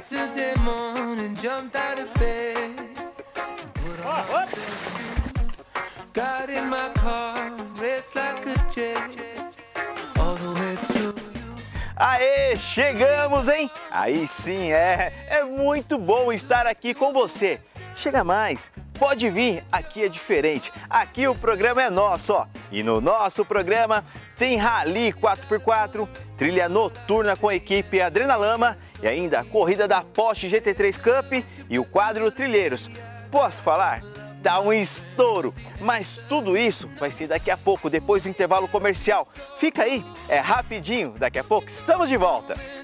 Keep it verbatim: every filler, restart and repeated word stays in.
out till the morning, jumped out of bed, put on my best shoes, got in my car, raced like a jet, all the way to you. Aê, chegamos, hein? Aí sim, é, é muito bom estar aqui com você. Chega mais, pode vir, aqui é diferente, aqui o programa é nosso, ó. E no nosso programa tem Rally quatro por quatro, trilha noturna com a equipe Adrenalama e ainda a corrida da Porsche G T três Cup e o quadro Trilheiros. Posso falar? Dá um estouro, mas tudo isso vai ser daqui a pouco, depois do intervalo comercial. Fica aí, é rapidinho, daqui a pouco estamos de volta.